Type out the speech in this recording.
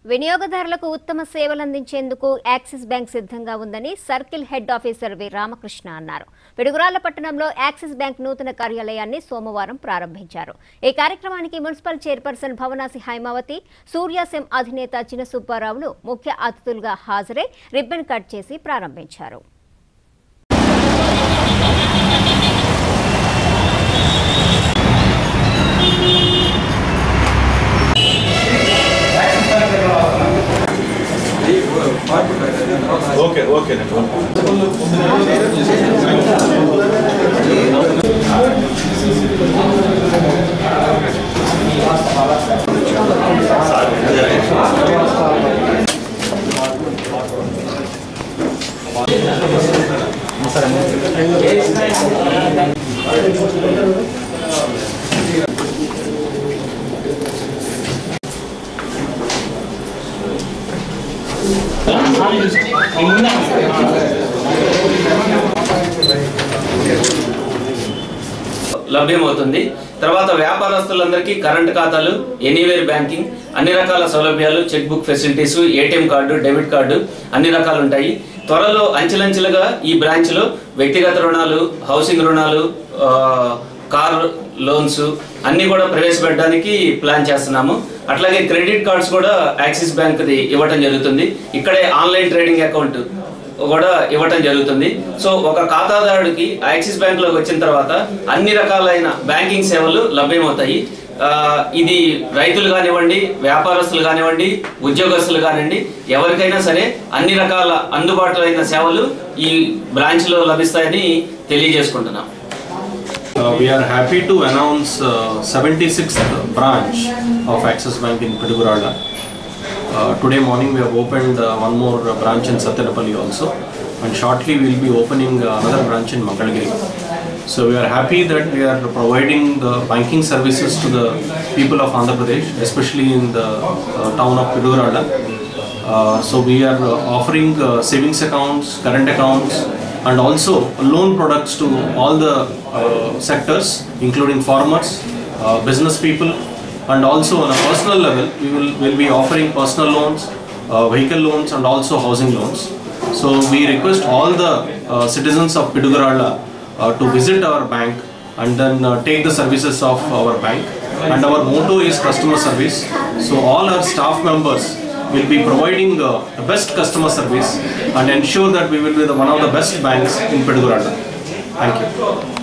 వినియోగదారులకు ఉత్తమ సేవలు అందించేందుకు యాక్సిస్ బ్యాంక్ సిద్ధంగా ఉందని circle head officer V Ramakrishna అన్నారు. పిడుగురాళ్ల పట్టణంలో యాక్సిస్ బ్యాంక్ నూతన కార్యాలయాన్ని సోమవారం ప్రారంభించారు. ఈ కార్యక్రమానికి మున్సిపల్ చైర్పర్సన్ భవనాసి హైమావతి, సూర్యాసెం అధినేత చిన్న సుబ్బారావులు ముఖ్య అతిథులుగా హాజరై రిబ్బన్ కట్ చేసి ప్రారంభించారు. Okay. లభ్యమవుతుంది. తర్వాత వ్యాపారస్తులందరికీ కరెంట్ ఖాతాలు, ఎనీవేర్ బ్యాంకింగ్, అన్ని రకాల సౌలభ్యాలు, cheque book facilities, ATM card, debit card అన్ని రకాలు ఉంటాయి. త్వరలో అంచెలంచెలుగా ఈ బ్రాంచ్లో వ్యక్తిగత రుణాలు, హౌసింగ్ రుణాలు, కార్ లోన్స్ అన్నీ కూడా ప్రవేశపెట్టడానికి ప్లాన్ చేస్తున్నాము. అట్లాగే క్రెడిట్ కార్డ్స్ కూడా యాక్సిస్ బ్యాంక్ది ఇవ్వటం జరుగుతుంది. ఇక్కడే ఆన్లైన్ ట్రేడింగ్ అకౌంట్ కూడా ఇవ్వటం జరుగుతుంది. సో ఒక ఖాతాదారుడికి యాక్సిస్ బ్యాంక్లోకి వచ్చిన తర్వాత అన్ని రకాలైన బ్యాంకింగ్ సేవలు లభ్యమవుతాయి. ఇది రైతులు కానివ్వండి, వ్యాపారస్తులు కానివ్వండి, ఉద్యోగస్తులు కానివ్వండి, ఎవరికైనా సరే అన్ని రకాల అందుబాటులో అయిన సేవలు ఈ బ్రాంచ్లో లభిస్తాయని తెలియజేసుకుంటున్నాం. We are happy to announce 76th branch of Axis Bank in Pidiguralla. Today morning we have opened one more branch in Satyanapalli also, and shortly we will be opening another branch in Mangalagiri. So we are happy that we are providing the banking services to the people of Andhra Pradesh, especially in the town of Pidiguralla. So we are offering savings accounts, current accounts, and also loan products to all the sectors, including farmers, business people, and also on a personal level we will be offering personal loans, vehicle loans, and also housing loans. So we request all the citizens of Pidiguralla to visit our bank and then take the services of our bank, and our motto is customer service. So all our staff members will be providing the best customer service and ensure that we will be one of the best banks in Pidiguralla. Thank you.